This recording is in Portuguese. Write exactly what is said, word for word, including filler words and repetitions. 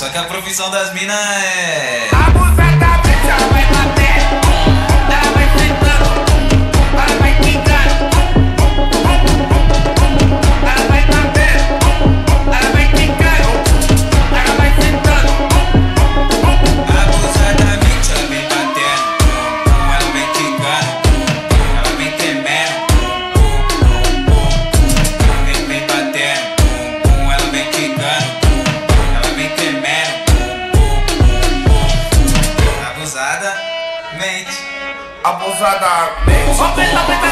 Só que a profissão das minas é... Abusadamente ela vai bater, ela vai sentando, ela vai quicando, ela vai bater, ela vai quicando, ela vai sentando. Abusadamente ela vem batendo, ela vem quicando, ela vem tremendo. Vem, vem batendo, ela vem quicando, ela vem tremendo. Abusadamente. Abusadamente.